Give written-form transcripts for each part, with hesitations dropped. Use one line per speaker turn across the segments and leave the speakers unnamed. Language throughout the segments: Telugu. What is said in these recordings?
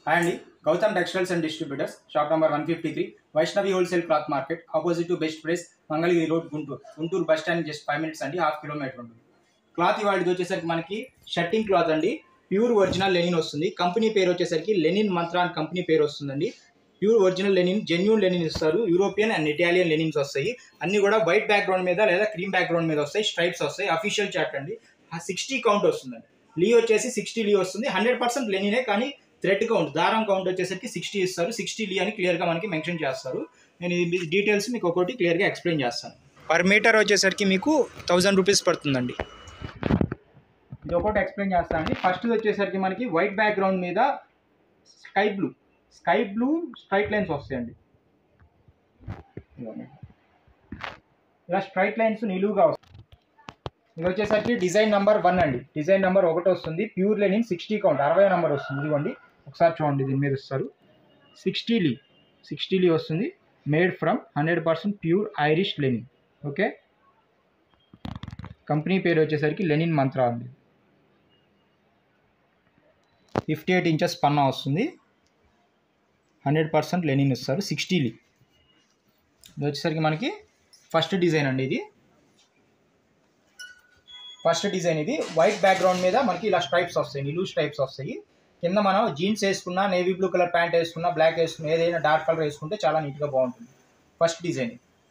Hi Andy, Gautam Textiles and Distributors, shop number 153, Vaishnavi Wholesale Cloth Market, opposite to Best Price, Mangalagiri Road, Guntur bus stand just 5 minutes అండి, హాఫ్ కిలోమీటర్ ఉంటుంది. క్లాత్ ఇవాళది వచ్చేసరికి మనకి షర్టింగ్ క్లాత్ అండి, ప్యూర్ ఒరిజినల్ లెనిన్ వస్తుంది. కంపెనీ పేరు వచ్చేసరికి లెనిన్ మంత్రా అని కంపెనీ పేరు వస్తుందండి. Pure original linen, genuine linen ఇస్తారు. యూరోపియన్ అండ్ ఇటాలియన్ లెనిన్స్ వస్తాయి. అన్ని కూడా వైట్ బ్యాక్గ్రౌండ్ మీద లేదా క్రీమ్ బ్యాక్గ్రౌండ్ మీద వస్తాయి. స్ట్రైప్స్ వస్తాయి. అఫీషియల్ చార్ట్ అండి. 60 కౌంట్ వస్తుందండి. లీ వచ్చేసి 60 లీ వస్తుంది. 100% లెనినే, కానీ థ్రెడ్ కౌంట్, దారం కౌంట్ వచ్చేసరికి 60 ఇస్తారు. 60 లీ అని క్లియర్గా మనకి మెన్షన్ చేస్తారు. నేను ఈ డీటెయిల్స్ మీకు ఒక్కొక్కటి క్లియర్గా ఎక్స్ప్లెయిన్ చేస్తాను. పర్ మీటర్ వచ్చేసరికి మీకు 1000 రూపీస్ పడుతుందండి. ఇది ఒకటి ఎక్స్ప్లెయిన్ చేస్తాను అండి. ఫస్ట్ వచ్చేసరికి మనకి వైట్ బ్యాక్గ్రౌండ్ మీద స్కై బ్లూ స్ట్రైట్ లైన్స్ వస్తాయండి. ఇలా స్ట్రైట్ లైన్స్ నిలువుగా వస్తాయి. ఇది వచ్చేసరికి డిజైన్ నెంబర్ 1 అండి. డిజైన్ నెంబర్ 1 వస్తుంది. ప్యూర్ లెనిన్ 60 కౌంట్, 60 నెంబర్ వస్తుంది. ఇదిగోండి ఒకసారి చూడండి, దీని మీద ఇస్తారు. 60 లీ వస్తుంది. Made from 100% pure Irish linen. Okay, company పేరు వచ్చేసరికి లెనిన్ మంత్రా అండి. 58 ఇంచెస్ పన్నా వస్తుంది. 100% లెనిన్ ఇస్తారు. 60 లీ. ఇది వచ్చేసరికి మనకి ఫస్ట్ డిజైన్ అండి. ఇది ఫస్ట్ డిజైన్. ఇది వైట్ బ్యాక్గ్రౌండ్ మీద మనకి ఇలా స్ట్రైప్స్ వస్తాయి, నిలువు స్ట్రైప్స్ వస్తాయి. కింద మనం జీన్స్ వేసుకున్నా, నేవీ బ్లూ కలర్ ప్యాంట్ వేసుకున్నా, బ్లాక్ వేసుకున్నా, ఏదైనా డార్క్ కలర్ వేసుకుంటే చాలా నీట్గా బాగుంటుంది. First design.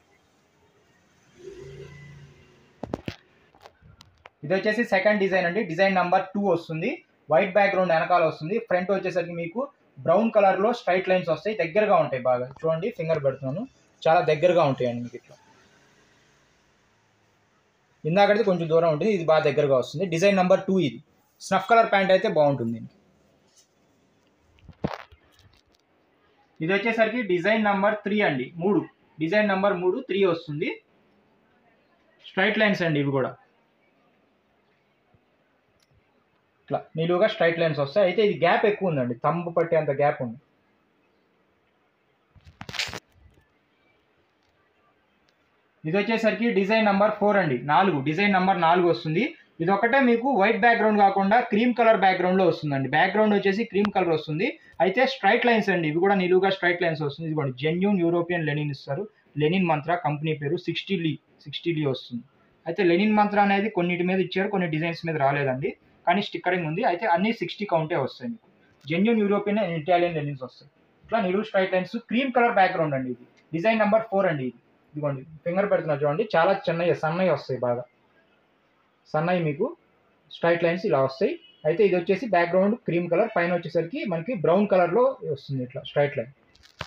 ఇది వచ్చేసి సెకండ్ డిజైన్ అండి. డిజైన్ నెంబర్ 2 వస్తుంది. వైట్ బ్యాక్గ్రౌండ్ వెనకాల వస్తుంది. ఫ్రంట్ వచ్చేసరికి మీకు బ్రౌన్ కలర్లో స్ట్రైట్ లైన్స్ వస్తాయి. దగ్గరగా ఉంటాయి బాగా. చూడండి, ఫింగర్ పెడుతున్నాను, చాలా దగ్గరగా ఉంటాయండి మీకు. ఇట్లా ఇందాకైతే కొంచెం దూరం ఉంటుంది, ఇది బాగా దగ్గరగా వస్తుంది. డిజైన్ నెంబర్ 2 ఇది. స్నఫ్ కలర్ ప్యాంట్ అయితే బాగుంటుంది. ఇది వచ్చేసరికి డిజైన్ నెంబర్ 3 అండి. 3 డిజైన్ నెంబర్ 3 వస్తుంది. స్ట్రైట్ లైన్స్ అండి. ఇవి కూడా ఇట్లా నిలువుగా స్ట్రైట్ లైన్స్ వస్తాయి. అయితే ఇది గ్యాప్ ఎక్కువ ఉందండి, తంబు పట్టే అంత గ్యాప్ ఉంది. ఇది వచ్చేసరికి డిజైన్ నెంబర్ 4 అండి. 4 డిజైన్ నెంబర్ 4 వస్తుంది. ఇది ఒకటే మీకు వైట్ బ్యాక్గ్రౌండ్ కాకుండా క్రీమ్ కలర్ బ్యాక్గ్రౌండ్లో వస్తుందండి. బ్యాక్గ్రౌండ్ వచ్చేసి క్రీమ్ కలర్ వస్తుంది. అయితే స్ట్రైట్ లైన్స్ అండి. ఇవి కూడా నిలువుగా స్ట్రైట్ లైన్స్ వస్తుంది. ఇది కూడా జెన్యూన్ యూరోపియన్ లెనిన్ ఇస్తారు. లెనిన్ మంత్రా కంపెనీ పేరు. 60 లీ వస్తుంది. అయితే లెనిన్ మంత్రా అనేది కొన్నిటి మీద ఇచ్చారు, కొన్ని డిజైన్స్ మీద రాలేదండి, కానీ స్టిక్కరింగ్ ఉంది. అయితే అన్ని 60 కౌంటే వస్తాయి మీకు. Genuine European and Italian linens వస్తాయి. ఇట్లా నిలువు straight lines, cream colour background అండి. ఇది డిజైన్ నెంబర్ 4 అండి. ఇది ఇదిగోండి ఫింగర్ పెడుతున్నా చూడండి, చాలా సన్నవి వస్తాయి, బాగా సన్నవి మీకు స్ట్రైట్ లైన్స్ ఇలా వస్తాయి. అయితే ఇది వచ్చేసి బ్యాక్గ్రౌండ్ క్రీమ్ కలర్, పైన వచ్చేసరికి మనకి బ్రౌన్ కలర్లో వస్తుంది ఇట్లా స్ట్రైట్ లైన్.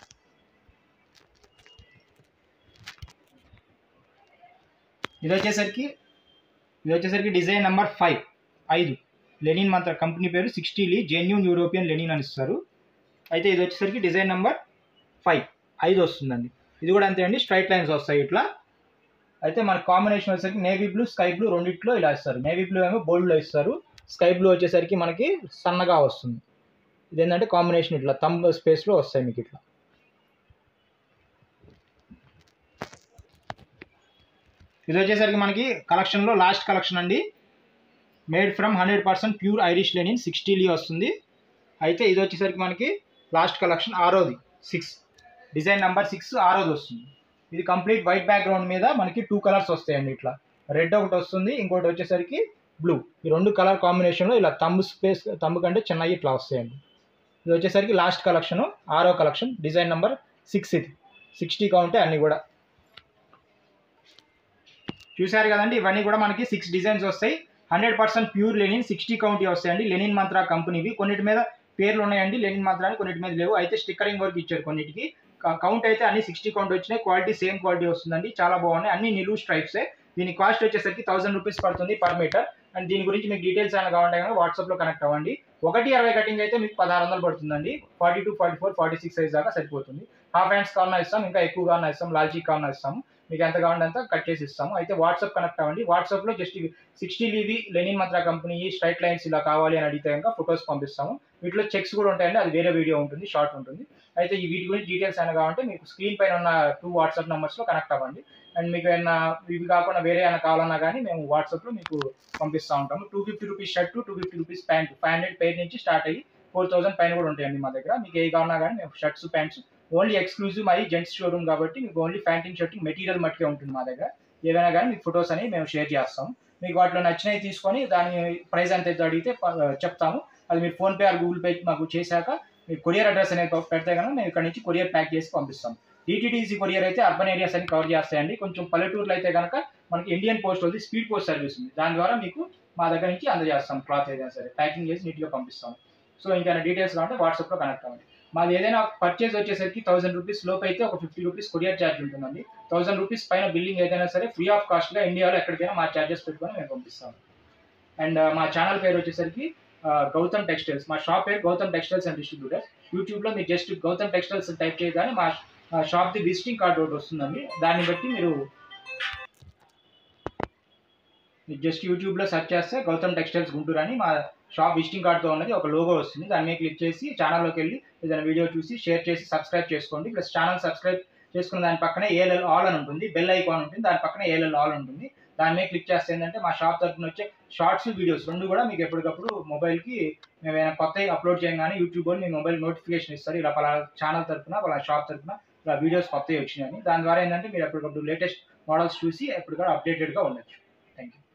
ఇది వచ్చేసరికి design number 5 linen Mantra company పేరు. 60 లీ జెన్యూన్ యూరోపియన్ లెనిన్ అని ఇస్తారు. అయితే ఇది వచ్చేసరికి డిజైన్ నెంబర్ 5 వస్తుందండి. ఇది కూడా అంతే అండి, స్ట్రైట్ లైన్స్ వస్తాయి ఇట్లా. అయితే మన కాంబినేషన్ వచ్చేసరికి నేవీ బ్లూ, స్కై బ్లూ రెండిట్లో ఇలా ఇస్తారు. నేవీ బ్లూ ఏమో బోల్డ్లో ఇస్తారు, స్కై బ్లూ వచ్చేసరికి మనకి సన్నగా వస్తుంది. ఇదేంటంటే కాంబినేషన్ ఇట్లా థంబ్ స్పేస్లో వస్తాయి మీకు ఇట్లా. ఇది వచ్చేసరికి మనకి కలెక్షన్లో లాస్ట్ కలెక్షన్ అండి. Made from 100% pure Irish linen. 60 lea వస్తుంది. అయితే ఇది వచ్చేసరికి మనకి లాస్ట్ కలెక్షన్ 6ది. 6 డిజైన్ నెంబర్ 6 6ది వస్తుంది. ఇది కంప్లీట్ వైట్ బ్యాక్గ్రౌండ్ మీద మనకి 2 కలర్స్ వస్తాయండి. ఇట్లా రెడ్ ఒకటి వస్తుంది, ఇంకోటి వచ్చేసరికి బ్లూ. ఈ 2 కలర్ కాంబినేషన్లో ఇలా థంబ్ కంటే చిన్నవి ఇట్లా వస్తాయండి. ఇది వచ్చేసరికి లాస్ట్ కలెక్షన్, 6వ కలెక్షన్. డిజైన్ నెంబర్ 6 ఇది. 60 కౌంటే అన్నీ కూడా. చూసారు కదండి, ఇవన్నీ కూడా మనకి 6 డిజైన్స్ వస్తాయి. 100% ప్యూర్ లెనిన్, 60 కౌంట్ వస్తాయండి. లెనిన్ మంత్రా కంపెనీవి. కొన్నిటి మీద పేర్లు ఉన్నాయండి లెనిన్ మంత్రా అని, కొన్నిటి మీద లేవు. అయితే స్టిక్కరింగ్ వర్క్ ఇచ్చారు కొన్నిటికి. కౌంట్ అయితే అన్ని 60 కౌంట్ వచ్చినాయి. క్వాలిటీ సేమ్ క్వాలిటీ వస్తుందండి, చాలా బాగున్నాయి. అన్ని నిలువు స్ట్రైప్సే. దీని కాస్ట్ వచ్చేసరికి 1000 రూపీస్ పడుతుంది పర్ మీటర్. అండ్ దీని గురించి మీకు డీటెయిల్స్ ఏమైనా కావాలంటే కనుక వాట్సాప్లో కనెక్ట్ అవ్వండి. 1:20 కటింగ్ అయితే మీకు 1600 పడుతుందండి. 42, 44, 46 సైజ్ దాకా సరిపోతుంది. హాఫ్ హ్యాండ్స్ కావాలన్నా ఇస్తాం, ఇంకా ఎక్కువ కావాలన్నా ఇస్తాం, లాల్చీ కావాలన్నా ఇస్తాము. మీకు ఎంత కావాలంటే అంత కట్ చేసి ఇస్తాము. అయితే వాట్సాప్ కనెక్ట్ అవ్వండి. వాట్సాప్లో జస్ట్ 60 లీవి linen Mantra company straight lines ఇలా కావాలి అని అడిగితే కనుక ఫొటోస్ పంపిస్తాము. వీటిలో చెక్స్ కూడా ఉంటాయండి, అది వేరే వీడియో ఉంటుంది, షార్ట్ ఉంటుంది. అయితే ఈ వీటి గురించి డీటెయిల్స్ అయినా కావాలంటే మీకు స్క్రీన్ పైన ఉన్న 2 వాట్సాప్ నెంబర్స్లో కనెక్ట్ అవ్వండి. అండ్ మీకు ఏమైనా ఇవి కాకుండా వేరే ఏమైనా కావాలన్నా కానీ మేము వాట్సాప్లో మీకు పంపిస్తూ ఉంటాము. 250 rupees shirt, 250 rupees pant, 500 pair నుంచి స్టార్ట్ అయ్యి 4000 పైన కూడా ఉంటాయండి మా దగ్గర. మీకు ఏ కావాలన్నా కానీ మేము షర్ట్స్, ప్యాంట్స్ ఓన్లీ ఎక్స్క్లూజివ్ మాది జెంట్స్ షోరూమ్ కాబట్టి మీకు ఓన్లీ ప్యాంటింగ్, షర్టింగ్ మెటీరియల్ మట్టుకే ఉంటుంది మా దగ్గర. ఏవైనా కానీ మీకు ఫొటోస్ అనేవి మేము షేర్ చేస్తాము. మీకు వాటిలో నచ్చినవి తీసుకొని దాని ప్రైస్ ఎంత అయితే అడిగితే చెప్తాము. అది మీరు ఫోన్పే ఆర్ గూగుల్ పే మాకు చేశాక మీకు కొరియర్ అడ్రస్ అనేది పెడితే కనుక మేము ఇక్కడ నుంచి కొరియర్ ప్యాక్ చేసి పంపిస్తాం. టీటీడీసీ కొరియర్ అయితే అర్బన్ ఏరియాస్ అని కవర్ చేస్తాయండి. కొంచెం పల్లెటూరులో అయితే కనుక మనకి ఇండియన్ పోస్ట్ ఉంది, స్పీడ్ పోస్ట్ సర్వీస్ ఉంది. దాని ద్వారా మీకు మా దగ్గర నుంచి అందజేస్తాం. క్లాత్ ఏదైనా సరే ప్యాకింగ్ చేసి నీట్గా పంపిస్తాం. సో ఇంకా డీటెయిల్స్ కావాలంటే వాట్సాప్లో కనెక్ట్ అవ్వండి. మాది ఏదైనా పర్చేజ్ వచ్చేసరికి 1000 రూపీస్ లోపు అయితే ఒక 50 రూపీస్ కొరియర్ ఛార్జ్ ఉంటుందండి. 1000 రూపీస్ పైన బిల్లింగ్ ఏదైనా సరే ఫ్రీ ఆఫ్ కాస్ట్గా ఇండియాలో ఎక్కడికైనా మా ఛార్జెస్ పెట్టుకొని మేము పంపిస్తాం. అండ్ మా ఛానల్ పేరు వచ్చేసరికి గౌతమ్ టెక్స్టైల్స్. మా షాప్ పేరు గౌతమ్ టెక్స్టైల్స్ అండ్ డిస్ట్రిబ్యూటర్స్. యూట్యూబ్లో మీరు జస్ట్ గౌతమ్ టెక్స్టైల్స్ టైప్ చేయగానే మా షాప్ది విజిటింగ్ కార్డ్ ఒకటి వస్తుందండి. దాన్ని బట్టి మీరు జస్ట్ యూట్యూబ్లో సెర్చ్ చేస్తే గౌతమ్ టెక్స్టైల్స్ గుంటూరు అని మా షాప్ విజిటింగ్ కార్డ్తో ఉన్నది ఒక లోగో వస్తుంది. దాని మీద క్లిక్ చేసి ఛానల్లోకి వెళ్ళి ఏదైనా వీడియో చూసి షేర్ చేసి సబ్స్క్రైబ్ చేసుకోండి. ప్లస్ ఛానల్ సబ్స్క్రైబ్ చేసుకున్న దాని పక్కనే ఏఎల్ఎల్ ఆల్ అని ఉంటుంది, బెల్ ఐకాన్ ఉంటుంది, దాని పక్కనే ఏఎల్ఎల్ ఆల్ ఉంటుంది. దాని మీద క్లిక్ చేస్తే ఏంటంటే మా షాప్ తరఫున వచ్చే షార్ట్స్, వీడియోస్ రెండు కూడా మీకు ఎప్పటికప్పుడు మొబైల్కి మేము ఏమైనా కొత్తవి అప్లోడ్ చేయగానే యూట్యూబ్ వాళ్ళు మీ మొబైల్ నోటిఫికేషన్ ఇస్తారు. ఇలా పలా ఛానల్ తరఫున పలా షాప్ తరఫున ఇలా వీడియోస్ కొత్తవి వచ్చినాయని. దాని ద్వారా ఏంటంటే మీరు ఎప్పటికప్పుడు లేటెస్ట్ మోడల్స్ చూసి ఎప్పటికప్పుడు అప్డేటెడ్గా ఉండొచ్చు. Thank you.